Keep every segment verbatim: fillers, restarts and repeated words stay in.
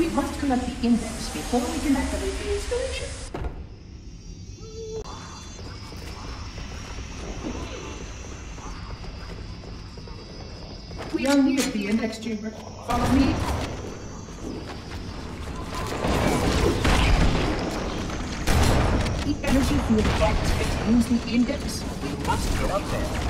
We must collect the index before we can activate the installation. We are near the index chamber. Follow me. The energy field box contains the index. We must get up there.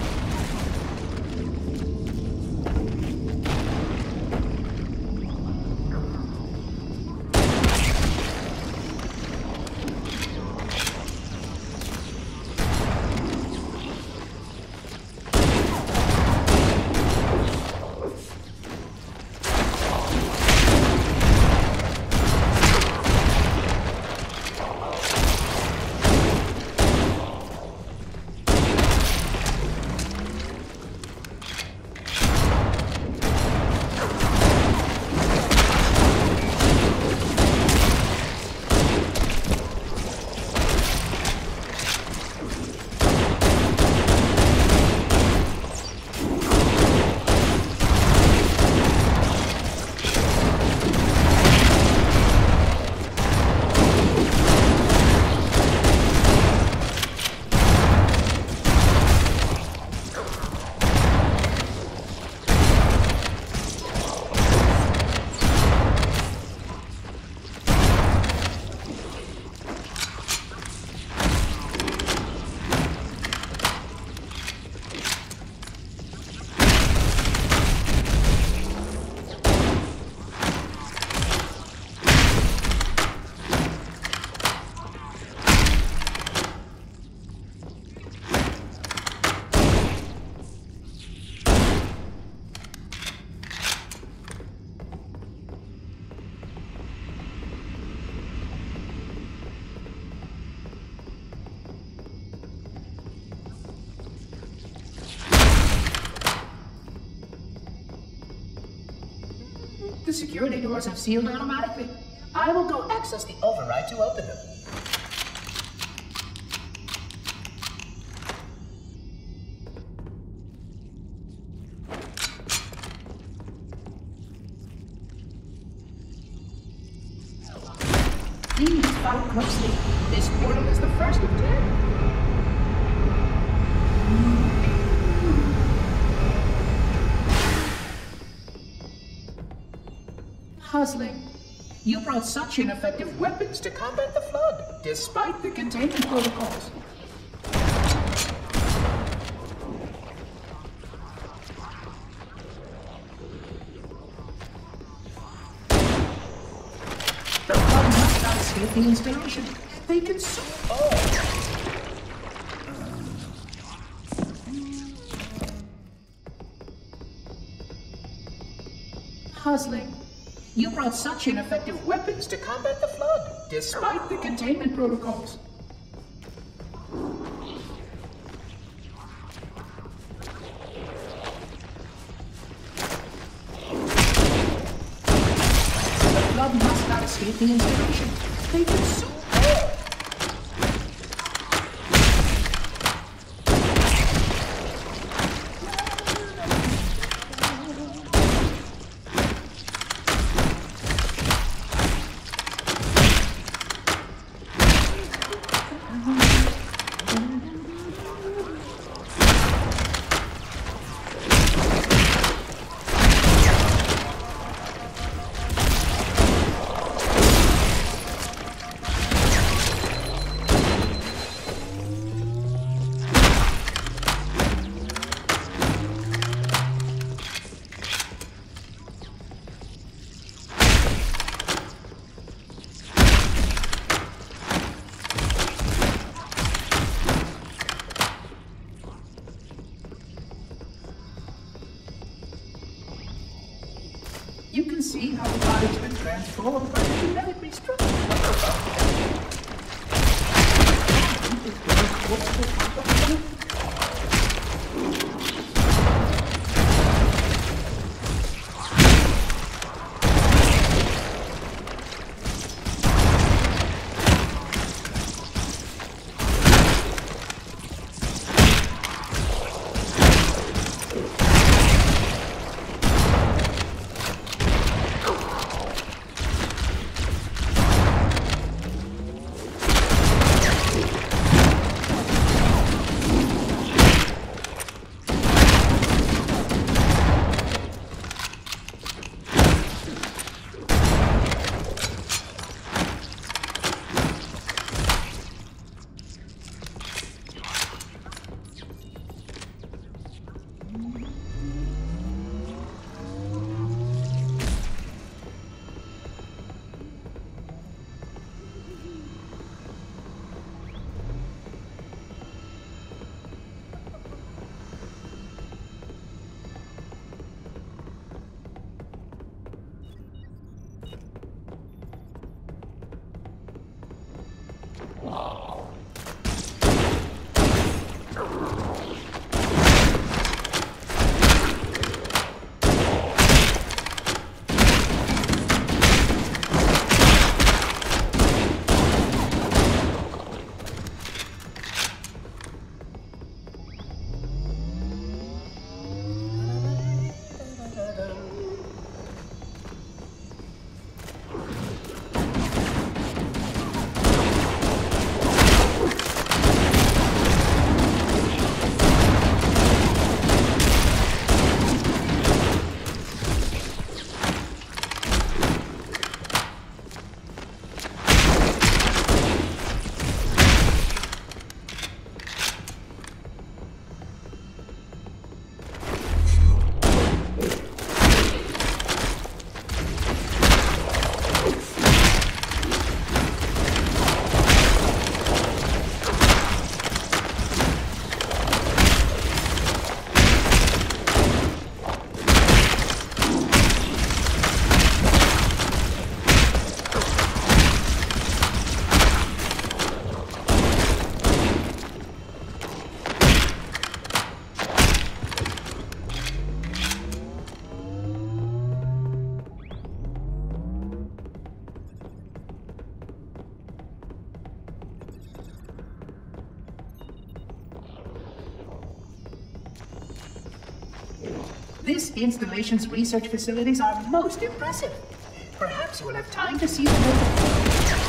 The security doors have sealed automatically. I will go access the override to open them. Please follow closely. This portal is the first of ten. Puzzling. You brought such ineffective weapons to combat the Flood, despite the containment protocols. The Flood must not escape the installation. They consume all. Puzzling. You brought such ineffective weapons to combat the Flood, despite the containment protocols. The Flood must not escape the installation. They consume all. You can see how the body's been transformed by the genetic restructuring. This installation's research facilities are most impressive. Perhaps you will have time to see the local.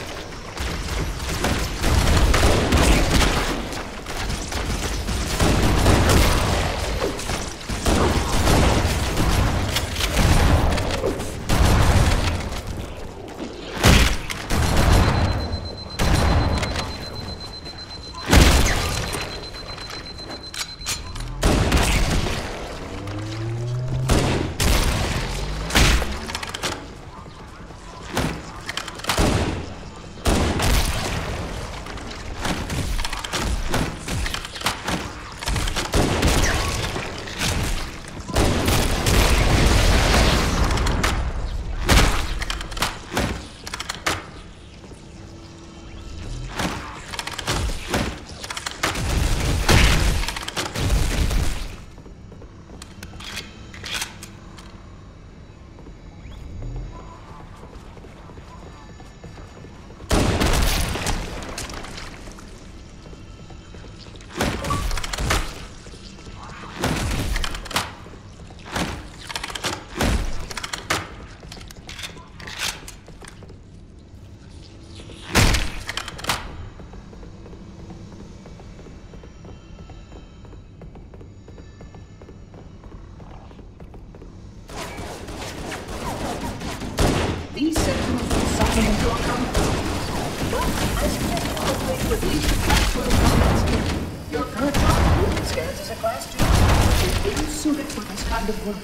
These sentinels will summon into a combat. But I suggest you upgrade to at least class two combat skill. Your current movement scans as a class two. It isn't suited for this kind of work.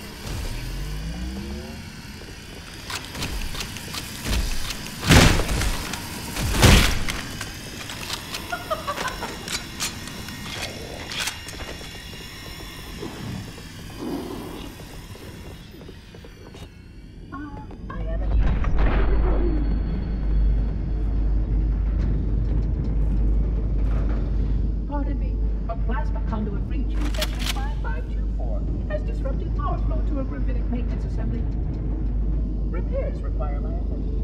Repairs require my attention.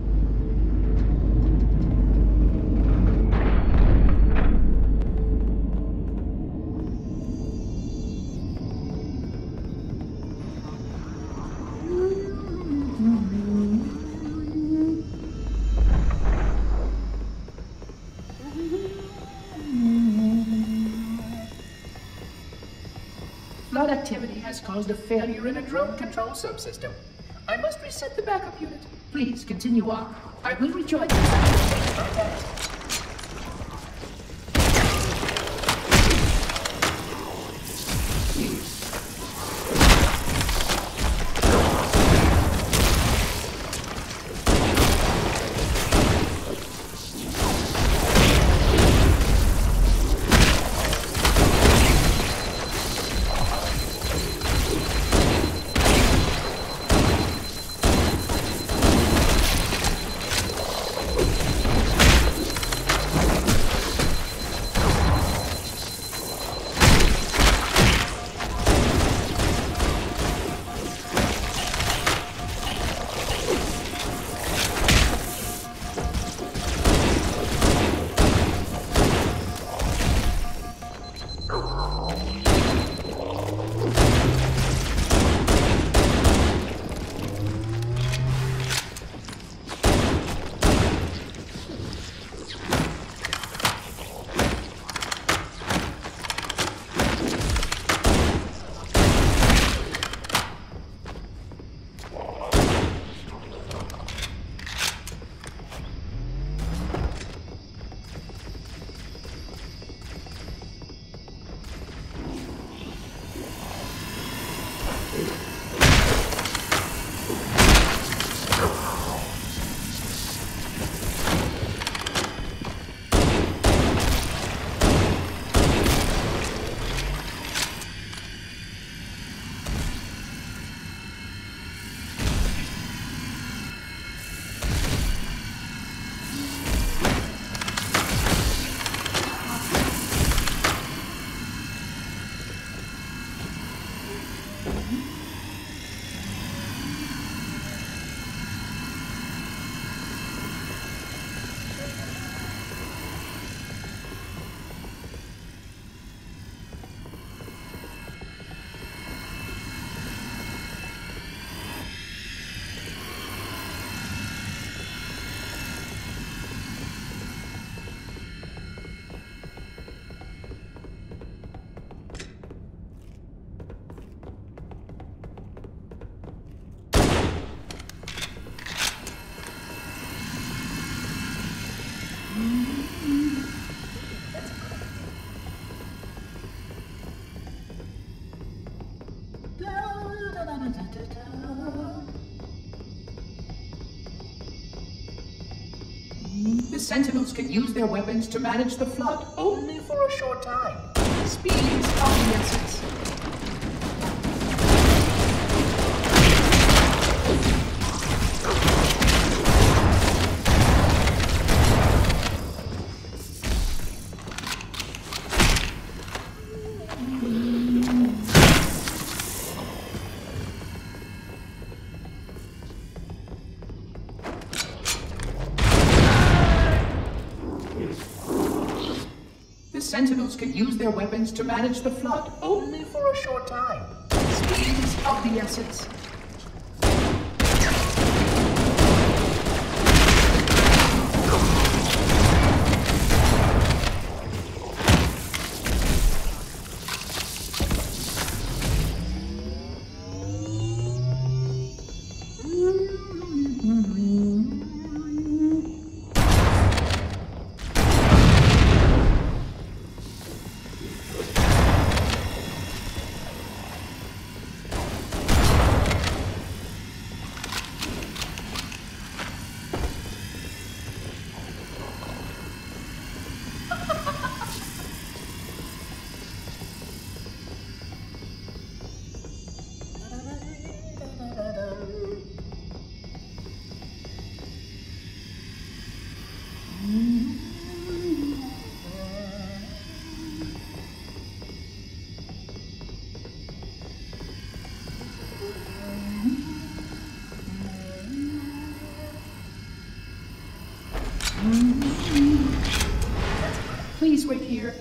Flood activity has caused a failure in a drone control subsystem. I must reset the backup unit. Please continue on. I will rejoin you. Sentinels can use their weapons to manage the flood, only for a short time. Speed is of the essence. Sentinels can use their weapons to manage the flood, only for a short time. Speed is of the essence. Please wait here.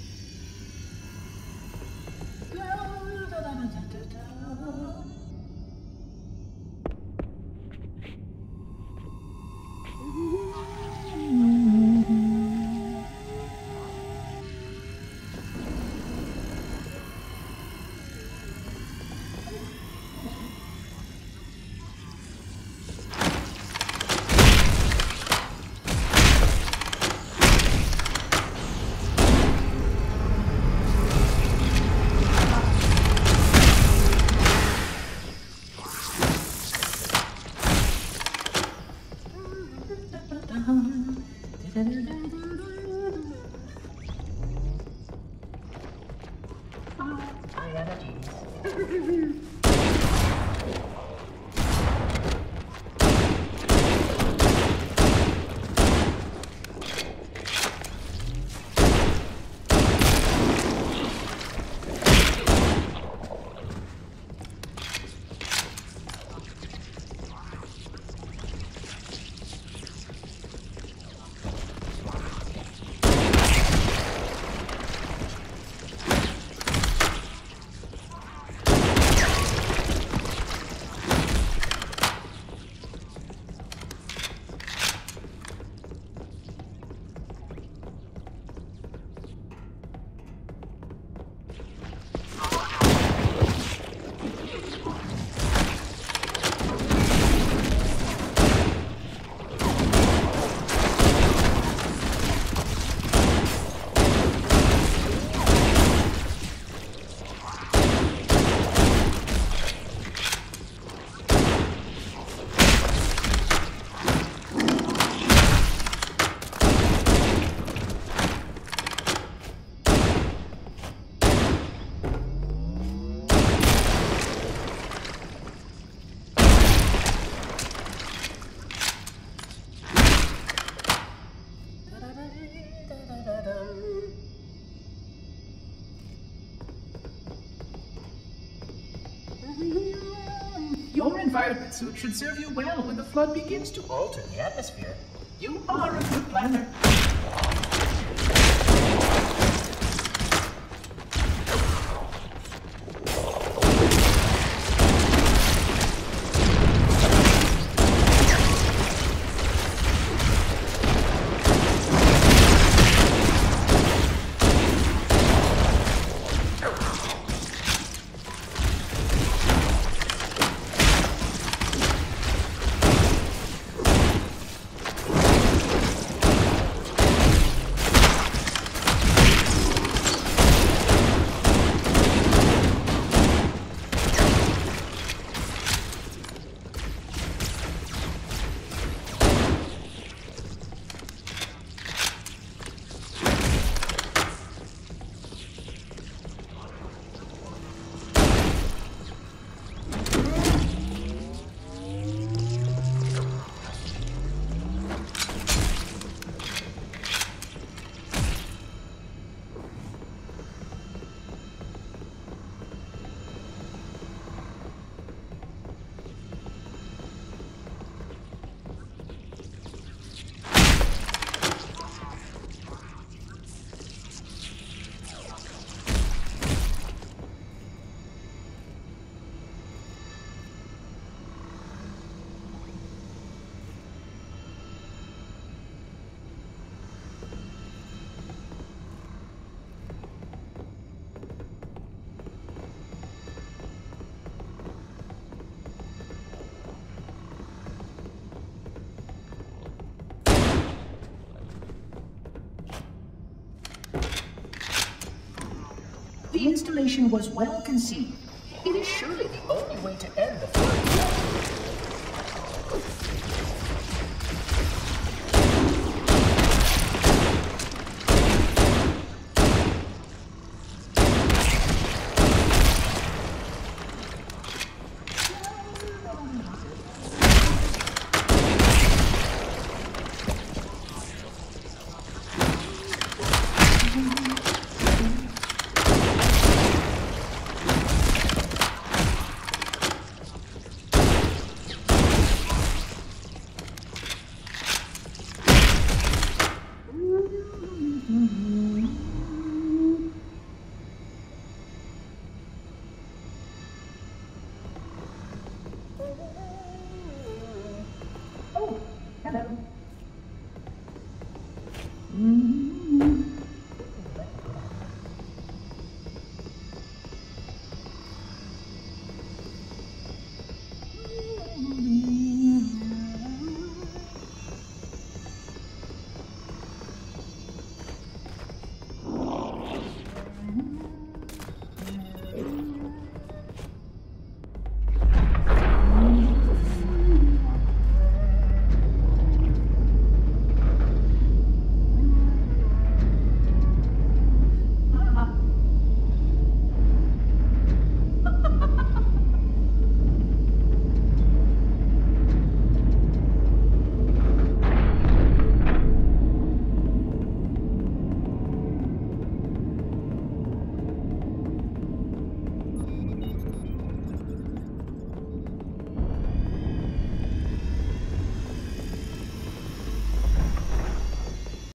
Your environment suit should serve you well when the flood begins to alter the atmosphere. You are a good planner. The installation was well conceived. It is surely the only way to end the flight.